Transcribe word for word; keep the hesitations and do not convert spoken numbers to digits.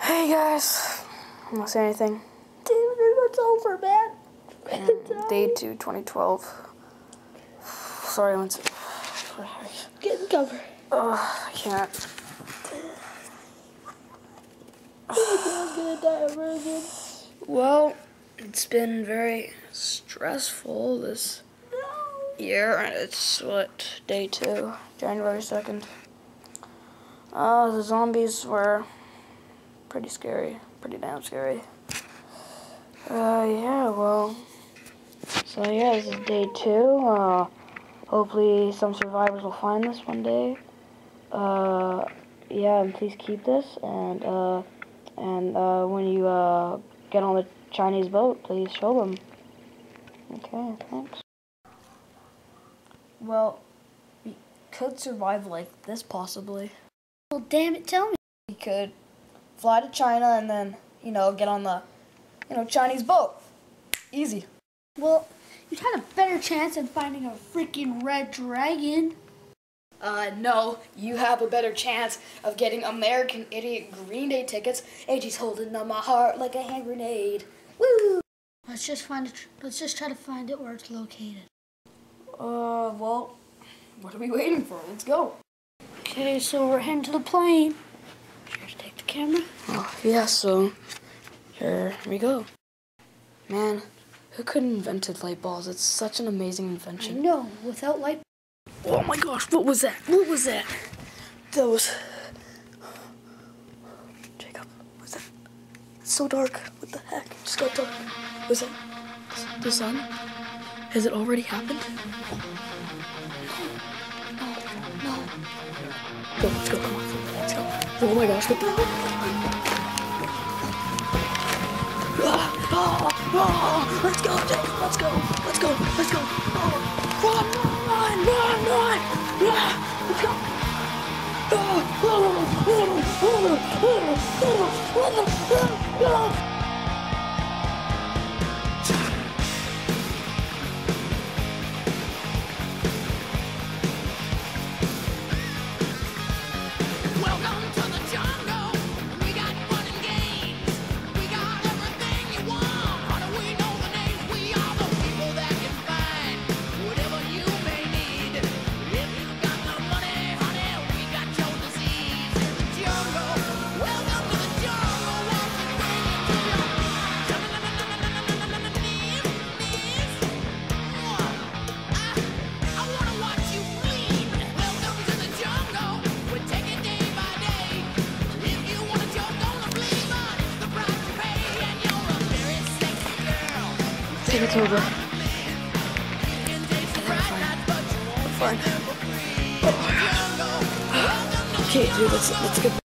Hey guys, you want to say anything? Dude, it's over, man. Mm, day two, twenty twelve. Sorry, I went to... Get in cover. Oh, I can't. I was gonna die over again. Well, it's been very stressful this No. year, and it's, what, day two, January second. Uh, the zombies were pretty scary, pretty damn scary. Uh, yeah, well, so yeah, this is day two. Uh, hopefully some survivors will find this one day. Uh, yeah, and please keep this, and, uh, and, uh, when you, uh, get on the Chinese boat, please show them. Okay, thanks. Well, we could survive like this, possibly. Well, damn it, tell me. We could fly to China and then, you know, get on the, you know, Chinese boat. Easy. Well, you'd had a better chance in finding a freaking red dragon. Uh, no, you have a better chance of getting American Idiot Green Day tickets. A G's holding on my heart like a hand grenade. Woo! Let's just find it. Let's just try to find it where it's located. Uh, well, what are we waiting for? Let's go. Okay, so we're heading to the plane. Just take the camera. Oh, yeah, so here we go. Man, who could have invented light bulbs? It's such an amazing I invention. know, without light. Oh my gosh, what was that? What was that? That was... Jacob, what's that? It's so dark. What the heck? It just got dark. Was that the sun? Has it already happened? No, no, no. Go, let's go, come on. Let's go. Oh my gosh, what the... Ah, ah, ah, let's go, Jacob, let's go, let's go, let's go. Oh, run, run, run, run, run, let's go. Ah, oh, oh, oh, oh, oh, oh, oh. I think it's over. I'm fine. I'm fine. Oh. Okay, dude, let's let's get